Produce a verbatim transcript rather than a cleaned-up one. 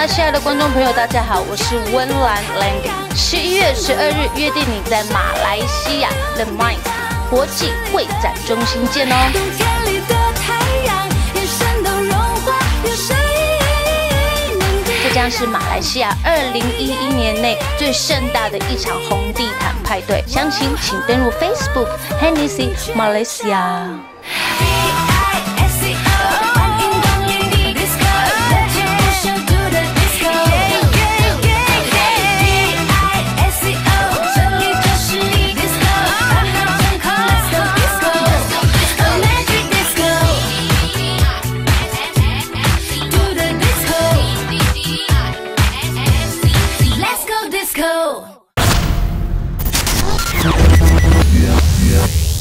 西亚的观众朋友，大家好，我是温岚 Landy。十一月十二日，约定你在马来西亚 The M I E C C 国际会展中心见哦。这将是马来西亚二零一一年内最盛大的一场红地毯派对，详情请登入 Facebook Hennessy Malaysia。 Yeah, yeah.